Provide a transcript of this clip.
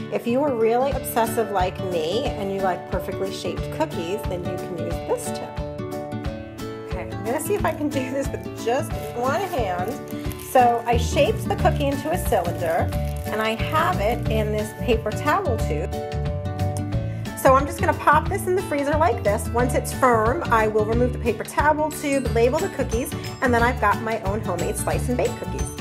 If you are really obsessive like me and you like perfectly shaped cookies, then you can use this tip. Okay, I'm gonna see if I can do this with just one hand. So I shaped the cookie into a cylinder and I have it in this paper towel tube. So I'm just gonna pop this in the freezer like this. Once it's firm, I will remove the paper towel tube, label the cookies, and then I've got my own homemade slice and bake cookies.